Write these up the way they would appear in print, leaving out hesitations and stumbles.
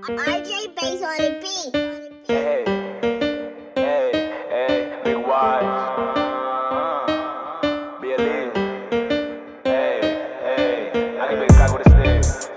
RJ Bass on the beat. Hey, hey, hey, big wise. Be a lead. Hey, hey, I can make a cock with a stick.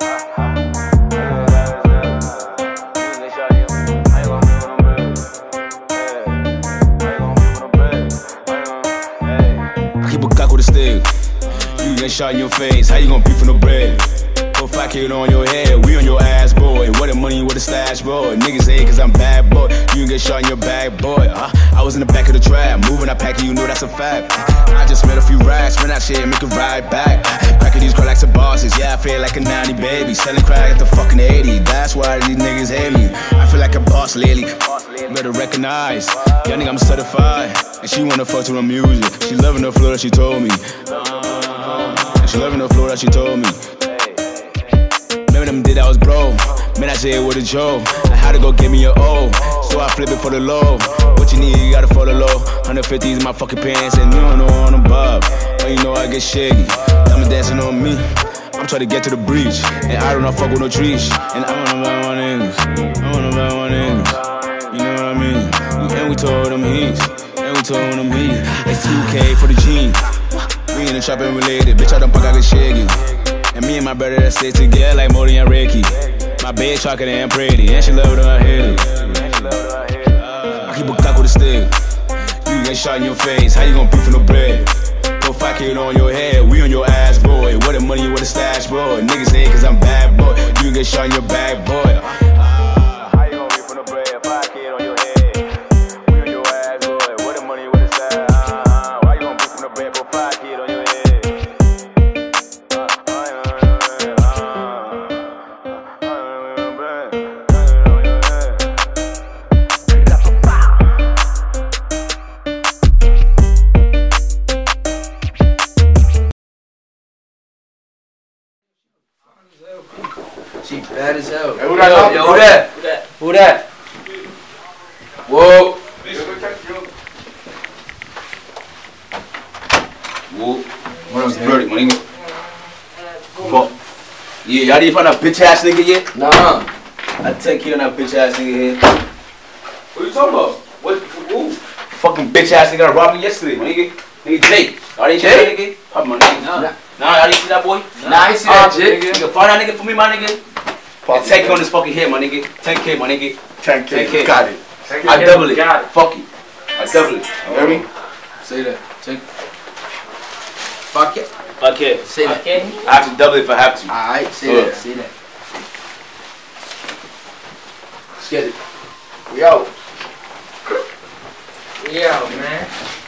I keep a cock with a stick. You get shot in your face. How you gonna beef for no bread? Go 5K on your head, we on your ass, boy. What the money, what the stash, boy. Niggas hate cause I'm bad, boy. You can get shot in your bag, boy. I was in the back of the trap, moving, I pack it, you know that's a fact. I just made a few racks, spin that shit, make it ride back. Packing these cracks like bosses, yeah, I feel like a 90 baby. Selling crack at the fucking 80, that's why these niggas hate me. I feel like a boss lately, better recognize. Yeah, nigga, I'm certified. And she wanna fuck to the music, she loving the flow that she told me. And she loving the flow that she told me. Them did I was bro, man I say it with a joke. I had to go get me an O, so I flip it for the low. What you need, you gotta follow low. 150s in my fucking pants and you don't know on the bob. But you know I get shaky, diamonds dancing on me. I'm trying to get to the breach, and I don't know fuck with no trees. And I wanna buy one niggas, I wanna buy one niggas. You know what I mean? And we told them he's, and we told them he. It's 2K for the jeans. We in the trap and related, bitch I don't fuck I get shaky. And me and my brother that stay together like Modi and Ricky. My bitch talking and pretty, and she love it when I hit it. I keep a cock with a stick. You get shot in your face, how you gonna beef for no bread? Go 5K on your head, we on your ass, boy. What the money, what the stash, boy. Niggas hate cause I'm bad, boy. You get shot in your bag, boy. How you gonna beef for no bread? 5K on your head, we on your ass, boy. What the money, what the stash? Why you gonna beef for no bread? Go 5K on your head. She bad as hell. Hey, who that? Yo, who that? Who that? Who that? Whoa. Whoa. What else? Verdict, my nigga. Fuck. Yeah, y'all didn't find that bitch ass nigga yet? Nah. I 10K on that bitch ass nigga here. What you talking about? What? Who? Fucking bitch ass nigga that robbed me yesterday, my nigga. Nigga Jake. Y'all didn't see that nigga? Pop my nigga. Nah, y'all didn't see that boy? Nah, I ain't see that Jake. Nigga, find that nigga for me, my nigga. And 10K on this fucking head, my nigga. 10K, my nigga. 10K. Got it. I double it. Got it. Fuck it. I double it. You hear me? Say that. Fuck it. Fuck it. Say that. I have to double it if I have to. Alright, say that. Say that. Let's get it. We out. We out, man.